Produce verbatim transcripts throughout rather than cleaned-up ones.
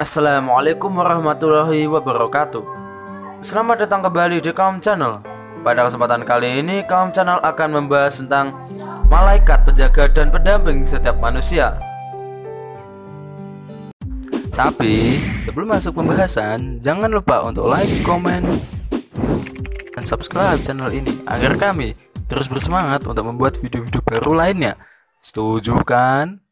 Assalamualaikum warahmatullahi wabarakatuh. Selamat datang kembali di Kaum Channel. Pada kesempatan kali ini, Kaum Channel akan membahas tentang malaikat penjaga dan pendamping setiap manusia. Tapi sebelum masuk pembahasan, jangan lupa untuk like, komen, dan subscribe channel ini agar kami terus bersemangat untuk membuat video-video baru lainnya. Setuju kan?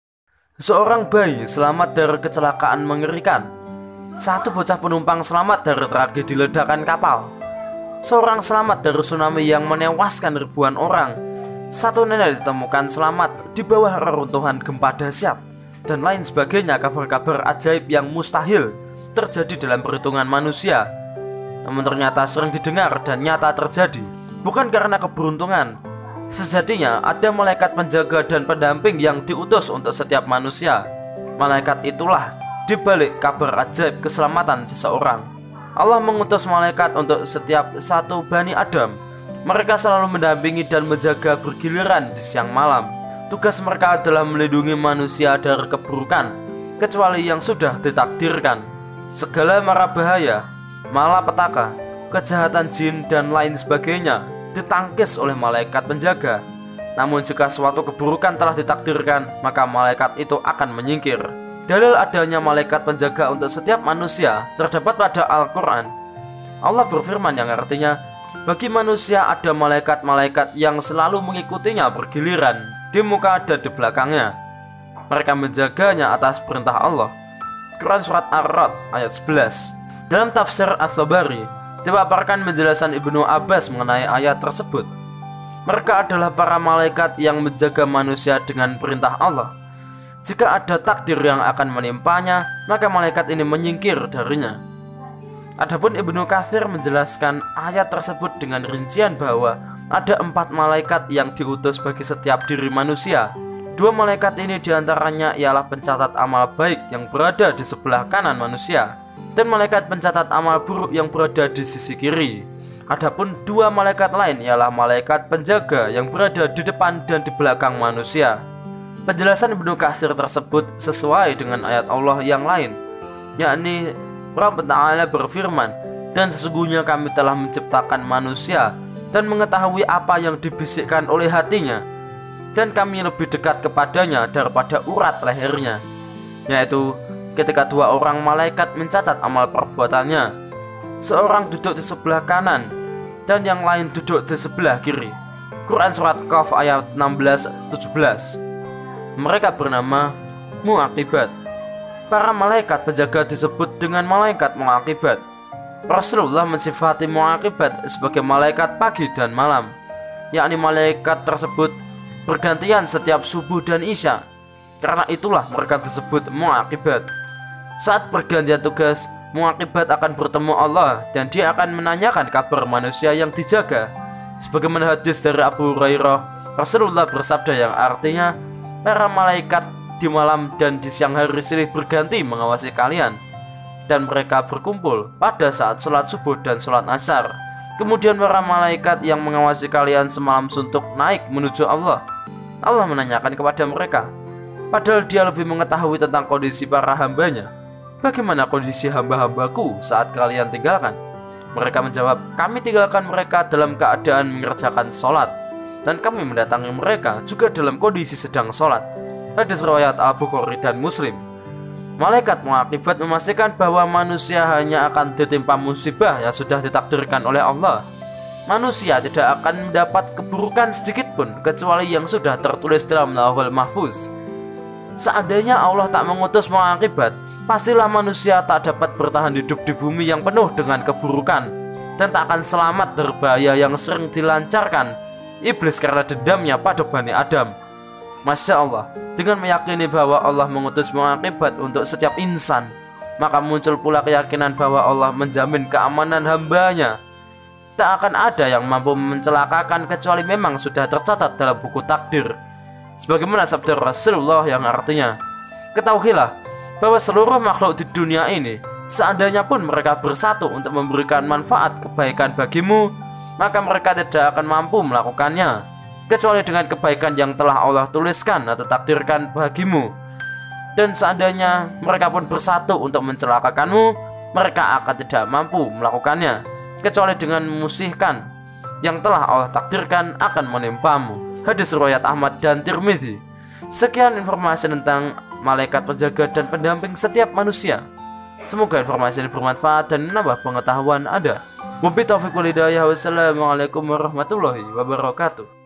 Seorang bayi selamat dari kecelakaan mengerikan. Satu bocah penumpang selamat dari tragedi ledakan kapal. Seorang selamat dari tsunami yang menewaskan ribuan orang. Satu nenek ditemukan selamat di bawah reruntuhan gempa dahsyat. Dan lain sebagainya, kabar-kabar ajaib yang mustahil terjadi dalam perhitungan manusia, namun ternyata sering didengar dan nyata terjadi. Bukan karena keberuntungan. Sejatinya ada malaikat penjaga dan pendamping yang diutus untuk setiap manusia. Malaikat itulah dibalik kabar ajaib keselamatan seseorang. Allah mengutus malaikat untuk setiap satu Bani Adam. Mereka selalu mendampingi dan menjaga bergiliran di siang malam. Tugas mereka adalah melindungi manusia dari keburukan, kecuali yang sudah ditakdirkan. Segala mara bahaya, malapetaka, kejahatan jin dan lain sebagainya ditangkis oleh malaikat penjaga. Namun jika suatu keburukan telah ditakdirkan, maka malaikat itu akan menyingkir. Dalil adanya malaikat penjaga untuk setiap manusia terdapat pada Al-Quran. Allah berfirman yang artinya, bagi manusia ada malaikat-malaikat yang selalu mengikutinya bergiliran di muka dan di belakangnya. Mereka menjaganya atas perintah Allah. Quran Surat Ar-Ra'd ayat sebelas. Dalam tafsir Ats-Tabari dipaparkan penjelasan Ibnu Abbas mengenai ayat tersebut. Mereka adalah para malaikat yang menjaga manusia dengan perintah Allah. Jika ada takdir yang akan menimpanya, maka malaikat ini menyingkir darinya. Adapun Ibnu Katsir menjelaskan ayat tersebut dengan rincian bahwa ada empat malaikat yang diutus bagi setiap diri manusia. Dua malaikat ini diantaranya ialah pencatat amal baik yang berada di sebelah kanan manusia, dan malaikat pencatat amal buruk yang berada di sisi kiri. Adapun dua malaikat lain ialah malaikat penjaga yang berada di depan dan di belakang manusia. Penjelasan Ibnu Katsir tersebut sesuai dengan ayat Allah yang lain, yakni Rabb Ta'ala berfirman, dan sesungguhnya kami telah menciptakan manusia dan mengetahui apa yang dibisikkan oleh hatinya, dan kami lebih dekat kepadanya daripada urat lehernya. Yaitu ketika dua orang malaikat mencatat amal perbuatannya, seorang duduk di sebelah kanan dan yang lain duduk di sebelah kiri. Quran Surat Qaf ayat enam belas tujuh belas. Mereka bernama Mu'aqibat. Para malaikat penjaga disebut dengan malaikat Mu'aqibat. Rasulullah mensifati Mu'aqibat sebagai malaikat pagi dan malam, yakni malaikat tersebut bergantian setiap subuh dan isya. Karena itulah mereka disebut Mu'aqibat. Saat pergantian tugas, Mu'aqibat akan bertemu Allah dan dia akan menanyakan kabar manusia yang dijaga. Sebagaimana hadis dari Abu Hurairah, Rasulullah bersabda yang artinya, para malaikat di malam dan di siang hari silih berganti mengawasi kalian, dan mereka berkumpul pada saat sholat subuh dan sholat asar. Kemudian para malaikat yang mengawasi kalian semalam suntuk naik menuju Allah. Allah menanyakan kepada mereka, padahal dia lebih mengetahui tentang kondisi para hambanya, bagaimana kondisi hamba-hambaku saat kalian tinggalkan? Mereka menjawab, kami tinggalkan mereka dalam keadaan mengerjakan sholat, dan kami mendatangi mereka juga dalam kondisi sedang sholat. Hadis riwayat Al-Bukhari dan Muslim. Malaikat Mu'aqibat memastikan bahwa manusia hanya akan ditimpa musibah yang sudah ditakdirkan oleh Allah. Manusia tidak akan mendapat keburukan sedikit pun kecuali yang sudah tertulis dalam Lauhul Mahfuz. Seandainya Allah tak mengutus Mu'aqibat, pastilah manusia tak dapat bertahan hidup di bumi yang penuh dengan keburukan, dan tak akan selamat dari bahaya yang sering dilancarkan iblis karena dendamnya pada Bani Adam. Masya Allah, dengan meyakini bahwa Allah mengutus Mu'aqibat untuk setiap insan, maka muncul pula keyakinan bahwa Allah menjamin keamanan hambanya. Tak akan ada yang mampu mencelakakan kecuali memang sudah tercatat dalam buku takdir. Sebagaimana sabda Rasulullah yang artinya, ketahuilah bahwa seluruh makhluk di dunia ini, seandainya pun mereka bersatu untuk memberikan manfaat kebaikan bagimu, maka mereka tidak akan mampu melakukannya kecuali dengan kebaikan yang telah Allah tuliskan atau takdirkan bagimu. Dan seandainya mereka pun bersatu untuk mencelakakanmu, mereka akan tidak mampu melakukannya, kecuali dengan memusihkan yang telah Allah takdirkan akan menimpamu. Hadis riwayat Ahmad dan Tirmidzi. Sekian informasi tentang malaikat penjaga dan pendamping setiap manusia. Semoga informasi ini bermanfaat dan menambah pengetahuan Anda. Wabillahi taufiq wal hidayah. Wassalamualaikum warahmatullahi wabarakatuh.